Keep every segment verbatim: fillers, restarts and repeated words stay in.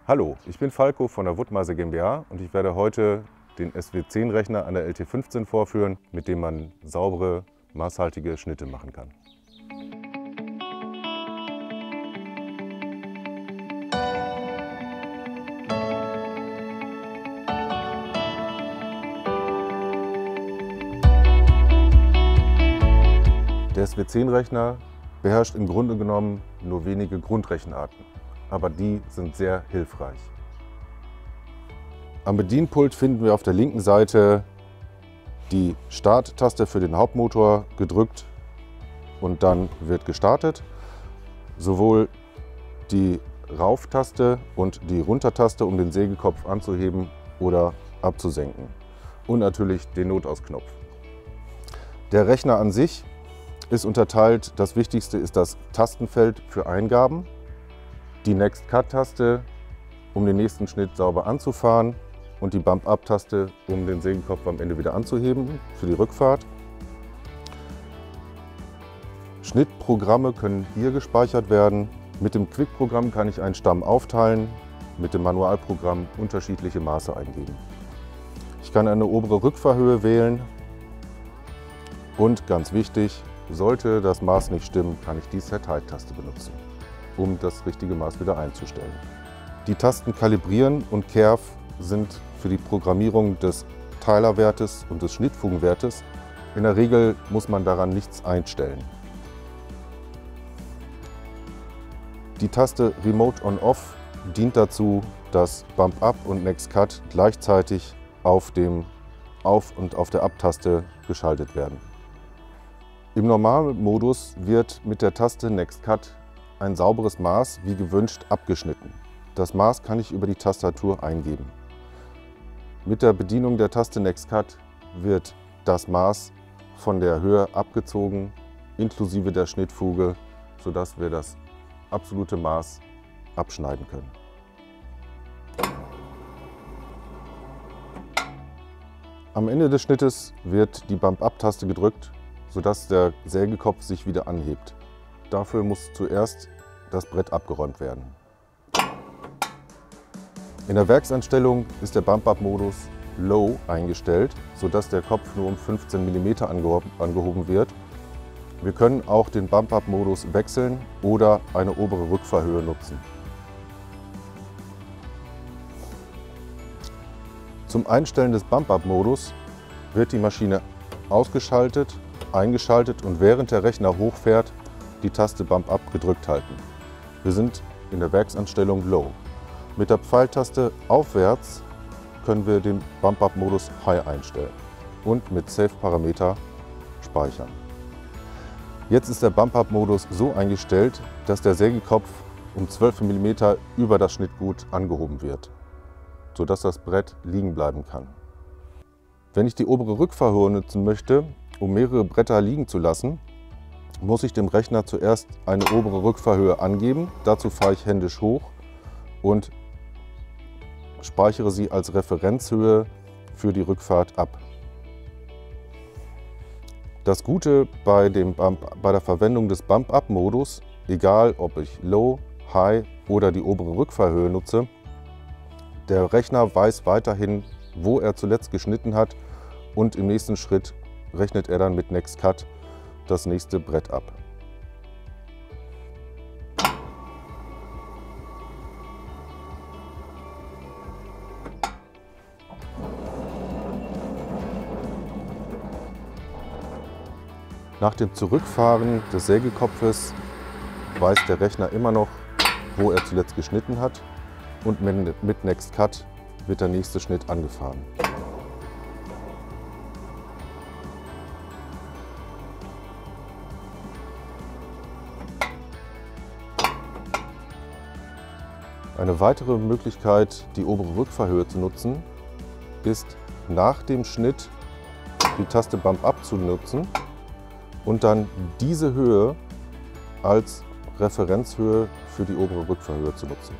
Hallo, ich bin Falco von der Woodmeise GmbH und ich werde heute den S W zehn Rechner an der L T fünfzehn vorführen, mit dem man saubere, maßhaltige Schnitte machen kann. Der S W zehn Rechner beherrscht im Grunde genommen nur wenige Grundrechenarten, aber die sind sehr hilfreich. Am Bedienpult finden wir auf der linken Seite die Start-Taste für den Hauptmotor gedrückt und dann wird gestartet. Sowohl die Rauf-Taste und die Runter-Taste, um den Sägekopf anzuheben oder abzusenken. Und natürlich den Notausknopf. Der Rechner an sich ist unterteilt. Das Wichtigste ist das Tastenfeld für Eingaben, die Next-Cut-Taste, um den nächsten Schnitt sauber anzufahren, und die Bump-Up-Taste, um den Sägekopf am Ende wieder anzuheben für die Rückfahrt. Schnittprogramme können hier gespeichert werden. Mit dem Quick-Programm kann ich einen Stamm aufteilen, mit dem Manualprogramm unterschiedliche Maße eingeben. Ich kann eine obere Rückfahrhöhe wählen und, ganz wichtig, sollte das Maß nicht stimmen, kann ich die Set-Height-Taste benutzen, um das richtige Maß wieder einzustellen. Die Tasten Kalibrieren und Kerf sind für die Programmierung des Teilerwertes und des Schnittfugenwertes. In der Regel muss man daran nichts einstellen. Die Taste Remote On-Off dient dazu, dass Bump-Up und Next-Cut gleichzeitig auf dem Auf- und auf der Ab-Taste geschaltet werden. Im Normalmodus wird mit der Taste Next-Cut ein sauberes Maß wie gewünscht abgeschnitten. Das Maß kann ich über die Tastatur eingeben. Mit der Bedienung der Taste Next-Cut wird das Maß von der Höhe abgezogen, inklusive der Schnittfuge, sodass wir das absolute Maß abschneiden können. Am Ende des Schnittes wird die Bump-Up-Taste gedrückt, sodass der Sägekopf sich wieder anhebt. Dafür muss zuerst das Brett abgeräumt werden. In der Werkseinstellung ist der Bump-Up-Modus Low eingestellt, sodass der Kopf nur um fünfzehn Millimeter angehoben wird. Wir können auch den Bump-Up-Modus wechseln oder eine obere Rückfahrhöhe nutzen. Zum Einstellen des Bump-Up-Modus wird die Maschine ausgeschaltet, eingeschaltet und während der Rechner hochfährt, die Taste Bump-Up gedrückt halten. Wir sind in der Werkseinstellung Low. Mit der Pfeiltaste aufwärts können wir den Bump-Up-Modus High einstellen und mit Save-Parameter speichern. Jetzt ist der Bump-Up-Modus so eingestellt, dass der Sägekopf um zwölf Millimeter über das Schnittgut angehoben wird, sodass das Brett liegen bleiben kann. Wenn ich die obere Rückfahrhöhe nutzen möchte, um mehrere Bretter liegen zu lassen, muss ich dem Rechner zuerst eine obere Rückfahrhöhe angeben. Dazu fahre ich händisch hoch und speichere sie als Referenzhöhe für die Rückfahrt ab. Das Gute bei, dem Bump, bei der Verwendung des Bump-Up-Modus, egal ob ich Low, High oder die obere Rückfahrhöhe nutze, der Rechner weiß weiterhin, wo er zuletzt geschnitten hat, und im nächsten Schritt rechnet er dann mit Next-Cut das nächste Brett ab. Nach dem Zurückfahren des Sägekopfes weiß der Rechner immer noch, wo er zuletzt geschnitten hat, und mit Next-Cut wird der nächste Schnitt angefahren. Eine weitere Möglichkeit, die obere Rückfahrhöhe zu nutzen, ist nach dem Schnitt die Taste Bump-Up zu nutzen und dann diese Höhe als Referenzhöhe für die obere Rückfahrhöhe zu nutzen.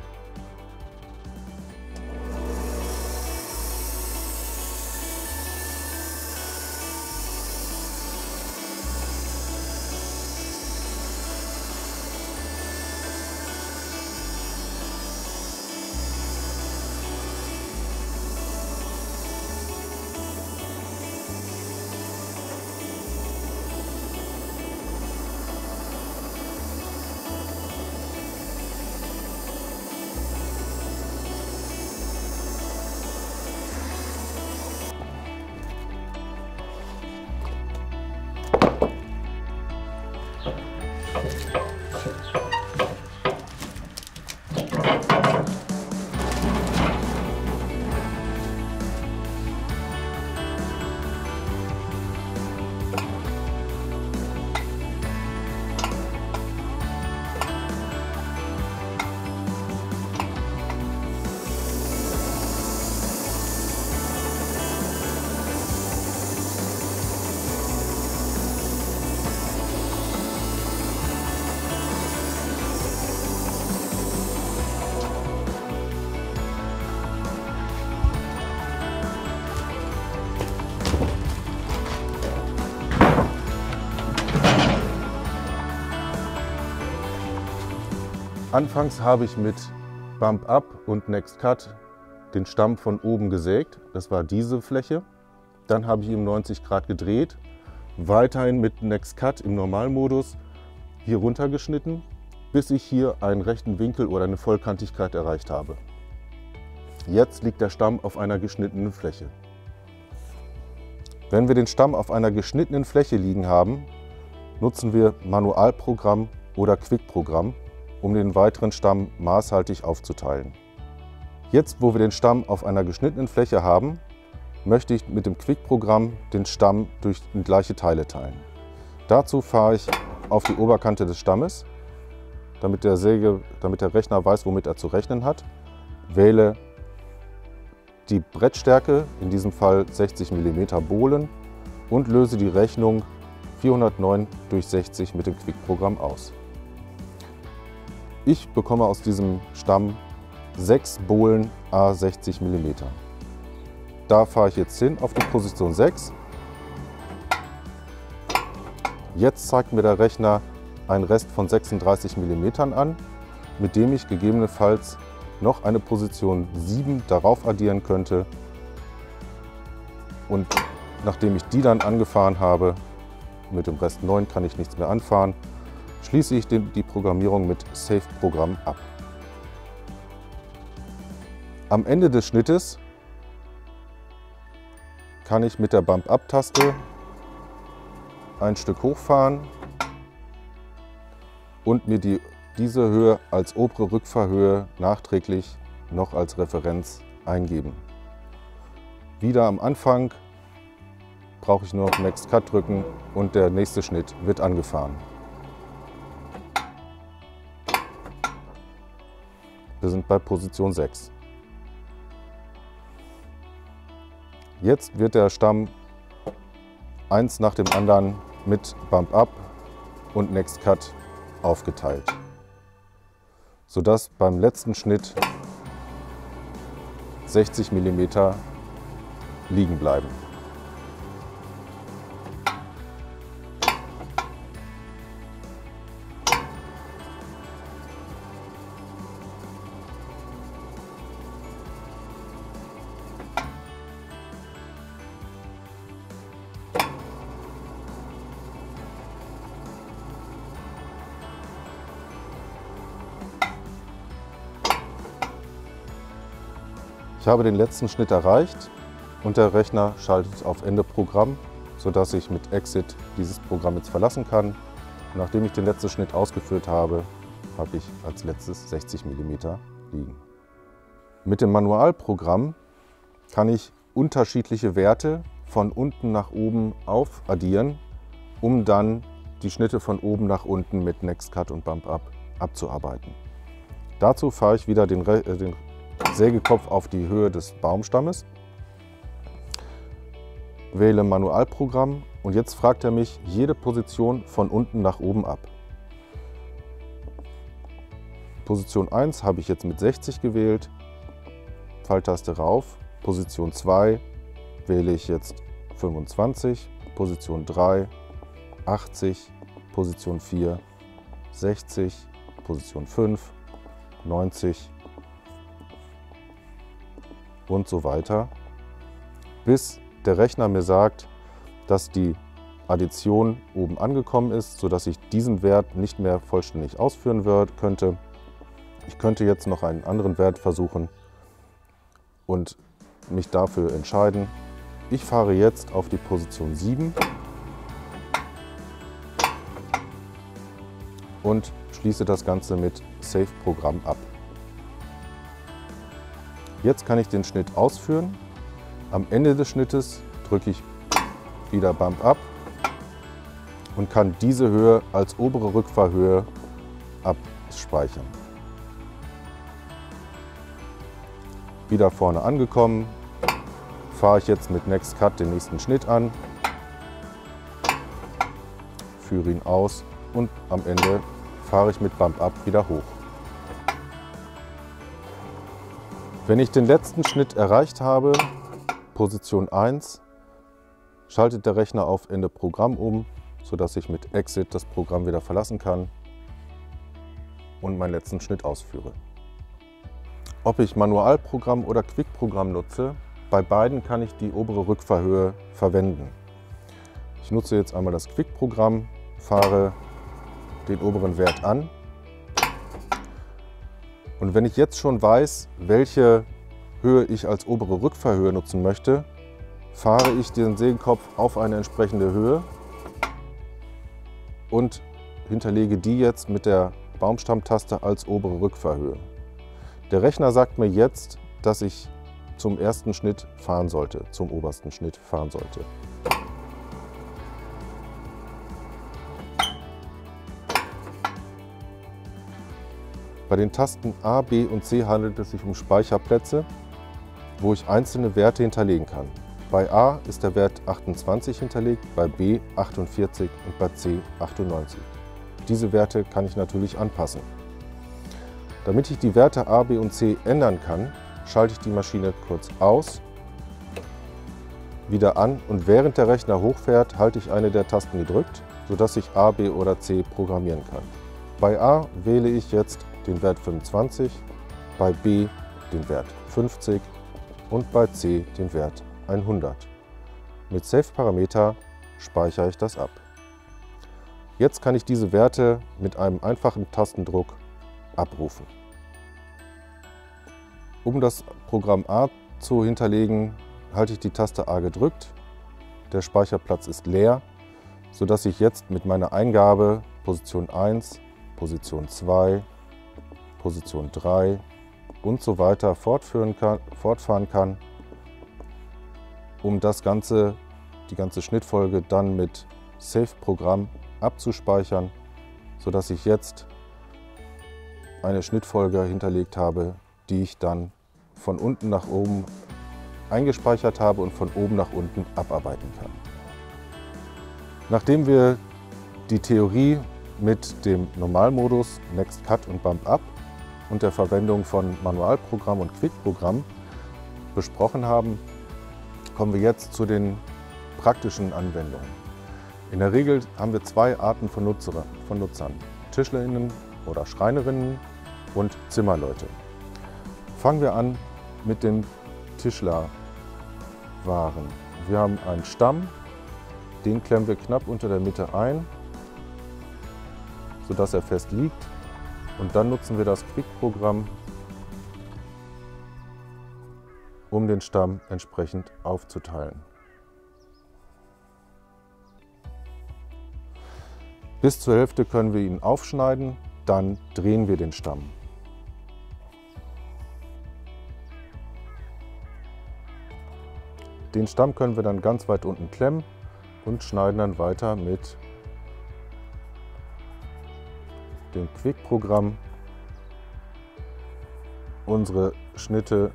Anfangs habe ich mit Bump Up und Next Cut den Stamm von oben gesägt. Das war diese Fläche. Dann habe ich ihn um neunzig Grad gedreht. Weiterhin mit Next Cut im Normalmodus hier runtergeschnitten, bis ich hier einen rechten Winkel oder eine Vollkantigkeit erreicht habe. Jetzt liegt der Stamm auf einer geschnittenen Fläche. Wenn wir den Stamm auf einer geschnittenen Fläche liegen haben, nutzen wir Manualprogramm oder Quick-Programm, um den weiteren Stamm maßhaltig aufzuteilen. Jetzt, wo wir den Stamm auf einer geschnittenen Fläche haben, möchte ich mit dem Quick-Programm den Stamm durch gleiche Teile teilen. Dazu fahre ich auf die Oberkante des Stammes, damit der, Säge, damit der Rechner weiß, womit er zu rechnen hat, wähle die Brettstärke, in diesem Fall sechzig Millimeter Bohlen, und löse die Rechnung vierhundertneun durch sechzig mit dem Quick-Programm aus. Ich bekomme aus diesem Stamm sechs Bohlen à sechzig Millimeter. Da fahre ich jetzt hin auf die Position sechs. Jetzt zeigt mir der Rechner einen Rest von sechsunddreißig Millimeter an, mit dem ich gegebenenfalls noch eine Position sieben darauf addieren könnte. Und nachdem ich die dann angefahren habe, mit dem Rest neun kann ich nichts mehr anfahren, schließe ich die Programmierung mit Save-Programm ab. Am Ende des Schnittes kann ich mit der Bump-Up-Taste ein Stück hochfahren und mir die, diese Höhe als obere Rückfahrhöhe nachträglich noch als Referenz eingeben. Wieder am Anfang brauche ich nur noch Next Cut drücken und der nächste Schnitt wird angefahren. Wir sind bei Position sechs. Jetzt wird der Stamm eins nach dem anderen mit Bump Up und Next Cut aufgeteilt, sodass beim letzten Schnitt sechzig Millimeter liegen bleiben. Ich habe den letzten Schnitt erreicht und der Rechner schaltet auf Ende Programm, sodass ich mit Exit dieses Programm jetzt verlassen kann. Und nachdem ich den letzten Schnitt ausgeführt habe, habe ich als letztes sechzig Millimeter liegen. Mit dem Manualprogramm kann ich unterschiedliche Werte von unten nach oben aufaddieren, um dann die Schnitte von oben nach unten mit Next Cut und Bump Up abzuarbeiten. Dazu fahre ich wieder den, Re den Sägekopf auf die Höhe des Baumstammes, wähle Manualprogramm und jetzt fragt er mich jede Position von unten nach oben ab. Position eins habe ich jetzt mit sechzig gewählt, Pfeiltaste rauf. Position zwei wähle ich jetzt fünfundzwanzig, Position drei achtzig, Position vier sechzig, Position fünf neunzig und so weiter, bis der Rechner mir sagt, dass die Addition oben angekommen ist, sodass ich diesen Wert nicht mehr vollständig ausführen wird, könnte. Ich könnte jetzt noch einen anderen Wert versuchen und mich dafür entscheiden. Ich fahre jetzt auf die Position sieben und schließe das Ganze mit Save-Programm ab. Jetzt kann ich den Schnitt ausführen. Am Ende des Schnittes drücke ich wieder Bump Up und kann diese Höhe als obere Rückfahrhöhe abspeichern. Wieder vorne angekommen, fahre ich jetzt mit Next Cut den nächsten Schnitt an, führe ihn aus und am Ende fahre ich mit Bump Up wieder hoch. Wenn ich den letzten Schnitt erreicht habe, Position eins, schaltet der Rechner auf Ende Programm um, sodass ich mit Exit das Programm wieder verlassen kann. und meinen letzten Schnitt ausführe. Ob ich Manualprogramm oder Quick-Programm nutze, bei beiden kann ich die obere Rückfahrhöhe verwenden. Ich nutze jetzt einmal das Quick-Programm, fahre den oberen Wert an. Und wenn ich jetzt schon weiß, welche Höhe ich als obere Rückfahrhöhe nutzen möchte, fahre ich den Sägenkopf auf eine entsprechende Höhe und hinterlege die jetzt mit der Baumstammtaste als obere Rückfahrhöhe. Der Rechner sagt mir jetzt, dass ich zum ersten Schnitt fahren sollte, zum obersten Schnitt fahren sollte. Bei den Tasten A, B und C handelt es sich um Speicherplätze, wo ich einzelne Werte hinterlegen kann. Bei A ist der Wert achtundzwanzig hinterlegt, bei B achtundvierzig und bei C achtundneunzig. Diese Werte kann ich natürlich anpassen. Damit ich die Werte A, B und C ändern kann, schalte ich die Maschine kurz aus, wieder an und während der Rechner hochfährt, halte ich eine der Tasten gedrückt, sodass ich A, B oder C programmieren kann. Bei A wähle ich jetzt den Wert fünfundzwanzig, bei B den Wert fünfzig und bei C den Wert hundert. Mit Save Parameter speichere ich das ab. Jetzt kann ich diese Werte mit einem einfachen Tastendruck abrufen. Um das Programm A zu hinterlegen, halte ich die Taste A gedrückt. Der Speicherplatz ist leer, sodass ich jetzt mit meiner Eingabe Position eins, Position zwei, Position drei und so weiter fortführen kann, fortfahren kann, um das Ganze, die ganze Schnittfolge dann mit Save-Programm abzuspeichern, sodass ich jetzt eine Schnittfolge hinterlegt habe, die ich dann von unten nach oben eingespeichert habe und von oben nach unten abarbeiten kann. Nachdem wir die Theorie mit dem Normalmodus Next Cut und Bump Up und der Verwendung von Manualprogramm und Quick-Programm besprochen haben, kommen wir jetzt zu den praktischen Anwendungen. In der Regel haben wir zwei Arten von, Nutzer, von Nutzern, TischlerInnen oder Schreinerinnen und Zimmerleute. Fangen wir an mit den Tischlerwaren. Wir haben einen Stamm, den klemmen wir knapp unter der Mitte ein, sodass er fest liegt. Und dann nutzen wir das Quick-Programm, um den Stamm entsprechend aufzuteilen. Bis zur Hälfte können wir ihn aufschneiden, dann drehen wir den Stamm. Den Stamm können wir dann ganz weit unten klemmen und schneiden dann weiter mit dem Quick-Programm unsere Schnitte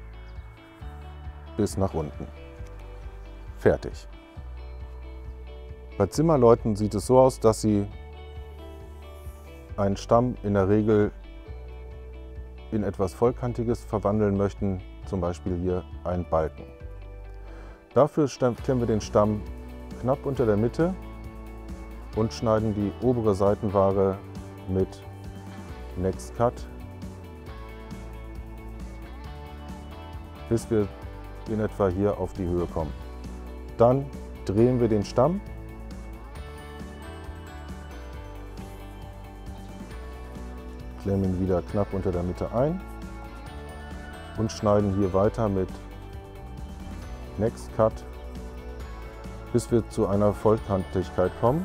bis nach unten. Fertig. Bei Zimmerleuten sieht es so aus, dass sie einen Stamm in der Regel in etwas Vollkantiges verwandeln möchten, zum Beispiel hier einen Balken. Dafür klemmen wir den Stamm knapp unter der Mitte und schneiden die obere Seitenware mit Next Cut, bis wir in etwa hier auf die Höhe kommen. Dann drehen wir den Stamm klemmen ihn wieder knapp unter der Mitte ein und schneiden hier weiter mit Next Cut, bis wir zu einer Vollkantigkeit kommen.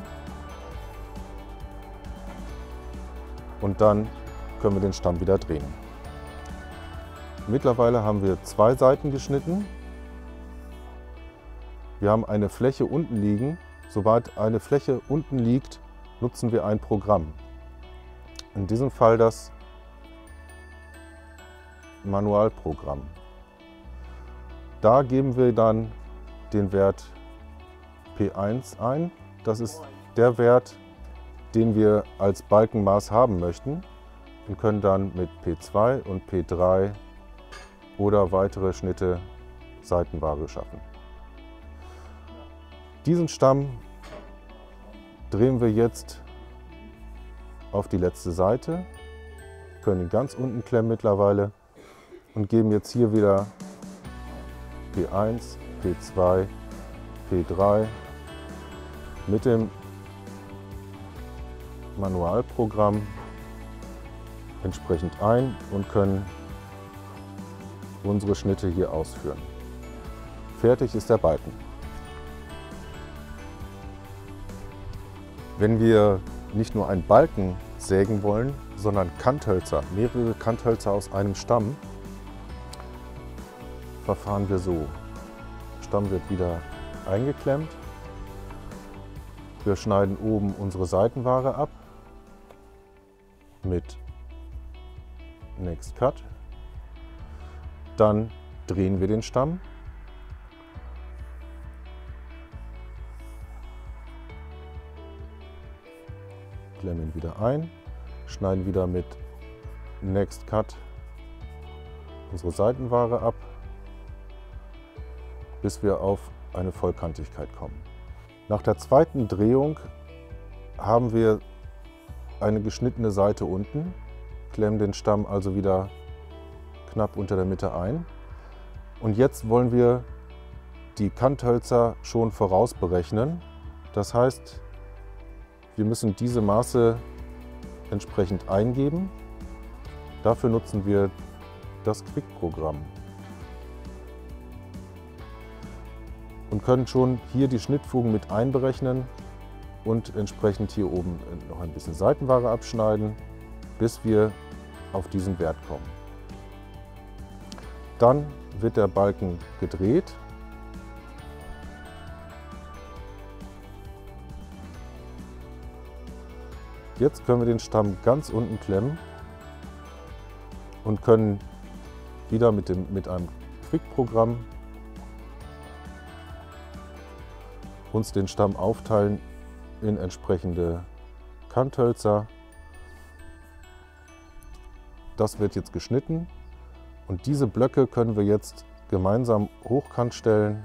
Und dann können wir den Stamm wieder drehen. Mittlerweile haben wir zwei Seiten geschnitten. Wir haben eine Fläche unten liegen. Sobald eine Fläche unten liegt, nutzen wir ein Programm. In diesem Fall das Manualprogramm. Da geben wir dann den Wert P eins ein. Das ist der Wert, den wir als Balkenmaß haben möchten, und können dann mit P zwei und P drei oder weitere Schnitte Seitenware schaffen. Diesen Stamm drehen wir jetzt auf die letzte Seite können ihn ganz unten klemmen mittlerweile und geben jetzt hier wieder P eins, P zwei, P drei mit dem Manualprogramm entsprechend ein und können unsere Schnitte hier ausführen. Fertig ist der Balken. Wenn wir nicht nur einen Balken sägen wollen, sondern Kanthölzer, mehrere Kanthölzer aus einem Stamm, verfahren wir so. Der Stamm wird wieder eingeklemmt. Wir schneiden oben unsere Seitenware ab mit Next Cut. Dann drehen wir den Stamm. Klemmen ihn wieder ein, schneiden wieder mit Next Cut unsere Seitenware ab, bis wir auf eine Vollkantigkeit kommen. Nach der zweiten Drehung haben wir eine geschnittene Seite unten, klemmen den Stamm also wieder knapp unter der Mitte ein. Und jetzt wollen wir die Kanthölzer schon vorausberechnen. Das heißt, wir müssen diese Maße entsprechend eingeben. Dafür nutzen wir das Quick-Programm und können schon hier die Schnittfugen mit einberechnen und entsprechend hier oben noch ein bisschen Seitenware abschneiden, bis wir auf diesen Wert kommen. Dann wird der Balken gedreht. Jetzt können wir den Stamm ganz unten klemmen und können wieder mit, dem, mit einem Quick-Programm uns den Stamm aufteilen in entsprechende Kanthölzer. Das wird jetzt geschnitten und diese Blöcke können wir jetzt gemeinsam hochkant stellen.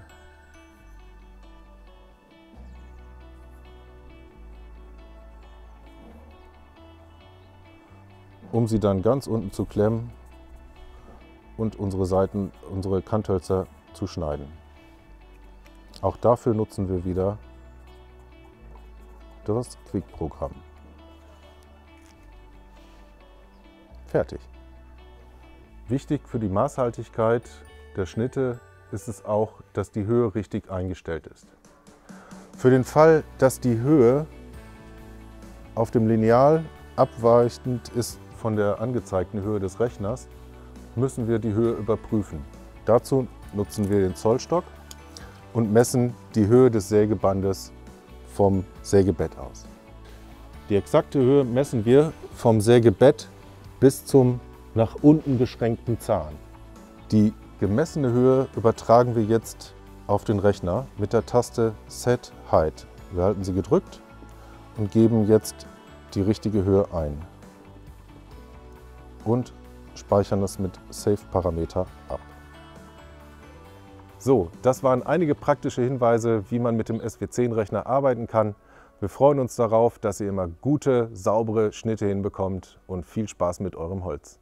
Um sie dann ganz unten zu klemmen und unsere Seiten, unsere Kanthölzer zu schneiden. Auch dafür nutzen wir wieder das Quick-Programm. Fertig. Wichtig für die Maßhaltigkeit der Schnitte ist es auch, dass die Höhe richtig eingestellt ist. Für den Fall, dass die Höhe auf dem Lineal abweichend ist von der angezeigten Höhe des Rechners, müssen wir die Höhe überprüfen. Dazu nutzen wir den Zollstock und messen die Höhe des Sägebandes vom Sägebett aus. Die exakte Höhe messen wir vom Sägebett bis zum nach unten geschränkten Zahn. Die gemessene Höhe übertragen wir jetzt auf den Rechner mit der Taste Set Height. Wir halten sie gedrückt und geben jetzt die richtige Höhe ein und speichern das mit Save Parameter ab. So, das waren einige praktische Hinweise, wie man mit dem S W zehn Rechner arbeiten kann. Wir freuen uns darauf, dass ihr immer gute, saubere Schnitte hinbekommt und viel Spaß mit eurem Holz.